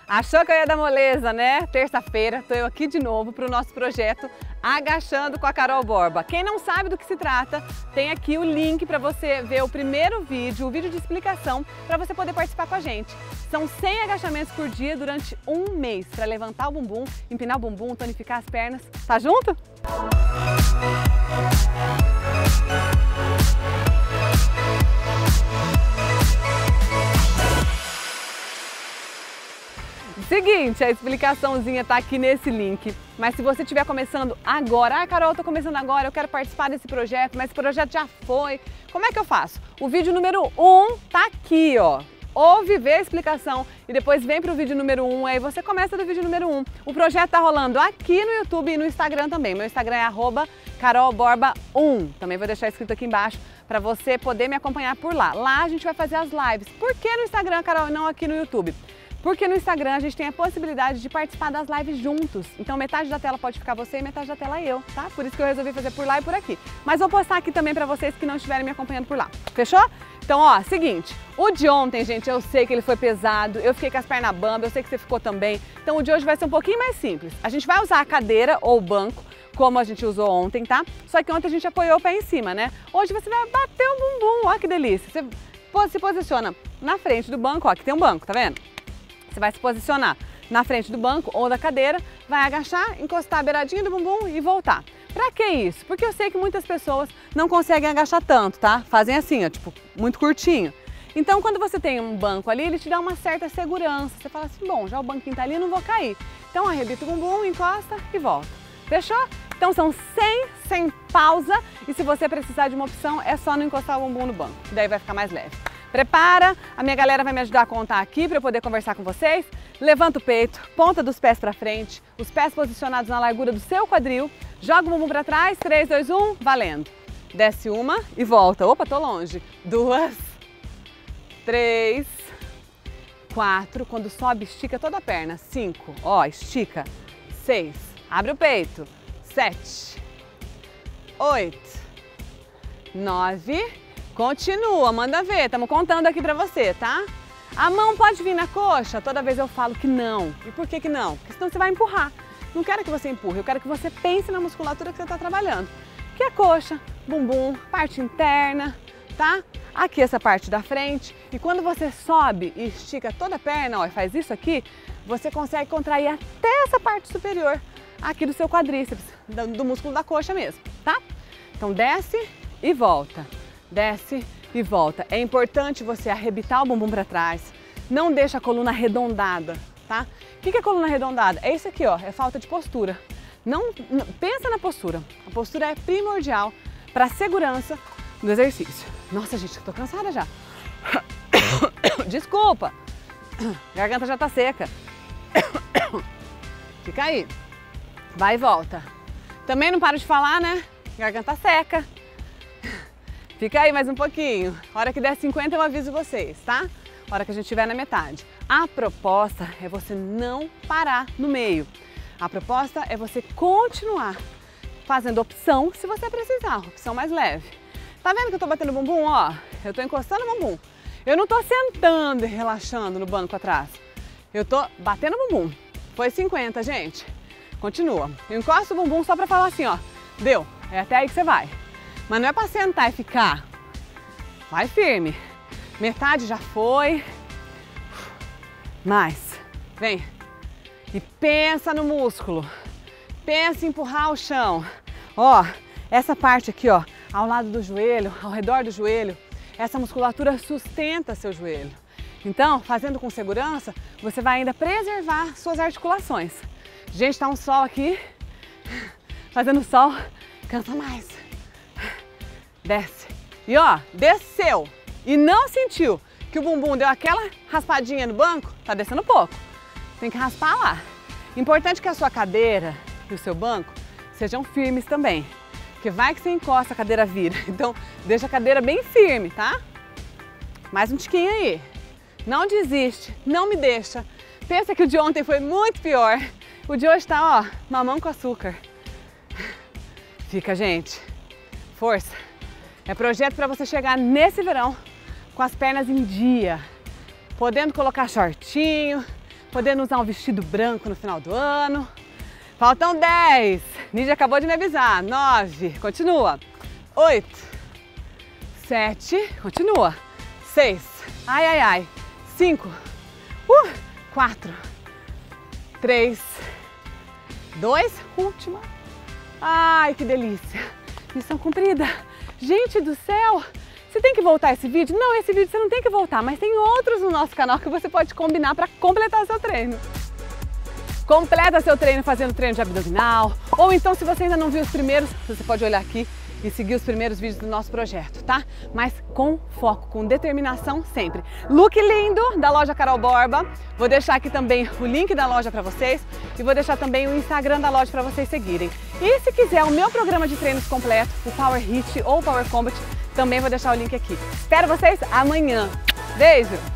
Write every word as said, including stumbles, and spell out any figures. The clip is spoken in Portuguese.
Achou que eu ia dar moleza, né? Terça-feira, tô eu aqui de novo para o nosso projeto Agachando com a Carol Borba. Quem não sabe do que se trata, tem aqui o link para você ver o primeiro vídeo, o vídeo de explicação, para você poder participar com a gente. São cem agachamentos por dia durante um mês, para levantar o bumbum, empinar o bumbum, tonificar as pernas. Tá junto? Seguinte, a explicaçãozinha tá aqui nesse link, mas se você estiver começando agora, ah Carol, eu tô começando agora, eu quero participar desse projeto, mas esse projeto já foi, como é que eu faço? O vídeo número um tá aqui, ó. Ouve, vê a explicação e depois vem para o vídeo número um, aí você começa do vídeo número um. O projeto tá rolando aqui no YouTube e no Instagram também. Meu Instagram é arroba carol borba um. Também vou deixar escrito aqui embaixo para você poder me acompanhar por lá. Lá a gente vai fazer as lives. Por que no Instagram, Carol, e não aqui no YouTube? Porque no Instagram a gente tem a possibilidade de participar das lives juntos. Então metade da tela pode ficar você e metade da tela eu, tá? Por isso que eu resolvi fazer por lá e por aqui. Mas vou postar aqui também pra vocês que não estiverem me acompanhando por lá. Fechou? Então, ó, seguinte. O de ontem, gente, eu sei que ele foi pesado. Eu fiquei com as pernas bambas, eu sei que você ficou também. Então o de hoje vai ser um pouquinho mais simples. A gente vai usar a cadeira ou o banco, como a gente usou ontem, tá? Só que ontem a gente apoiou o pé em cima, né? Hoje você vai bater o bumbum, ó que delícia. Você se posiciona na frente do banco, ó, aqui tem um banco, tá vendo? Você vai se posicionar na frente do banco ou da cadeira, vai agachar, encostar a beiradinha do bumbum e voltar. Pra que isso? Porque eu sei que muitas pessoas não conseguem agachar tanto, tá? Fazem assim, ó, tipo, muito curtinho. Então, quando você tem um banco ali, ele te dá uma certa segurança. Você fala assim, bom, já o banquinho tá ali, eu não vou cair. Então, arrebita o bumbum, encosta e volta. Fechou? Então, são cem, sem pausa. E se você precisar de uma opção, é só não encostar o bumbum no banco, que daí vai ficar mais leve. Prepara, a minha galera vai me ajudar a contar aqui para eu poder conversar com vocês. Levanta o peito, ponta dos pés para frente, os pés posicionados na largura do seu quadril. Joga o bumbum para trás, três, dois, um, valendo. Desce uma e volta. Opa, tô longe. Duas, três, quatro. Quando sobe, estica toda a perna. Cinco, ó, estica. Seis, abre o peito. Sete, oito, nove. Continua, manda ver, estamos contando aqui pra você, tá? A mão pode vir na coxa? Toda vez eu falo que não. E por que que não? Porque senão você vai empurrar. Não quero que você empurre, eu quero que você pense na musculatura que você está trabalhando. Que é coxa, bumbum, parte interna, tá? Aqui essa parte da frente. E quando você sobe e estica toda a perna, ó, e faz isso aqui, você consegue contrair até essa parte superior aqui do seu quadríceps, do, do músculo da coxa mesmo, tá? Então desce e volta. Desce e volta. É importante você arrebitar o bumbum para trás. Não deixa a coluna arredondada, tá? O que é coluna arredondada? É isso aqui, ó. É falta de postura. Não, não pensa na postura. A postura é primordial para a segurança do exercício. Nossa, gente, eu tô cansada já. Desculpa. A garganta já tá seca. Fica aí. Vai e volta. Também não paro de falar, né? Garganta seca. Fica aí mais um pouquinho. A hora que der cinquenta eu aviso vocês, tá? A hora que a gente estiver na metade. A proposta é você não parar no meio. A proposta é você continuar fazendo opção se você precisar, opção mais leve. Tá vendo que eu tô batendo o bumbum, ó? Eu tô encostando o bumbum. Eu não tô sentando e relaxando no banco atrás. Eu tô batendo o bumbum. Foi cinquenta, gente. Continua. Eu encosto o bumbum só pra falar assim, ó. Deu. É até aí que você vai. Mas não é para sentar e ficar. Vai firme. Metade já foi. Mais. Vem. E pensa no músculo. Pensa em empurrar o chão. Ó, essa parte aqui, ó, ao lado do joelho, ao redor do joelho, essa musculatura sustenta seu joelho. Então, fazendo com segurança, você vai ainda preservar suas articulações. Gente, tá um sol aqui. Fazendo sol, cansa mais. Desce. E ó, desceu e não sentiu que o bumbum deu aquela raspadinha no banco, tá descendo pouco. Tem que raspar lá. Importante que a sua cadeira e o seu banco sejam firmes também. Porque vai que você encosta, a cadeira vira. Então, deixa a cadeira bem firme, tá? Mais um tiquinho aí. Não desiste, não me deixa. Pensa que o de ontem foi muito pior. O de hoje tá, ó, mamão com açúcar. Fica, gente. Força. É projeto para você chegar nesse verão com as pernas em dia, podendo colocar shortinho, podendo usar um vestido branco no final do ano. Faltam dez. Nídia acabou de me avisar. nove. Continua. oito. sete. Continua. seis. Ai, ai, ai. cinco. Uh, quatro. três. dois. Última. Ai, que delícia. Missão cumprida. Gente do céu. Você tem que voltar esse vídeo? Não, esse vídeo você não tem que voltar, mas tem outros no nosso canal que você pode combinar para completar seu treino. Completa seu treino fazendo treino de abdominal, ou então se você ainda não viu os primeiros, você pode olhar aqui e seguir os primeiros vídeos do nosso projeto, tá? Mas com foco, com determinação sempre. Look lindo da loja Carol Borba. Vou deixar aqui também o link da loja para vocês e vou deixar também o Instagram da loja para vocês seguirem. E se quiser o meu programa de treinos completo, o Power Hit ou o Power Combat, também vou deixar o link aqui. Espero vocês amanhã. Beijo!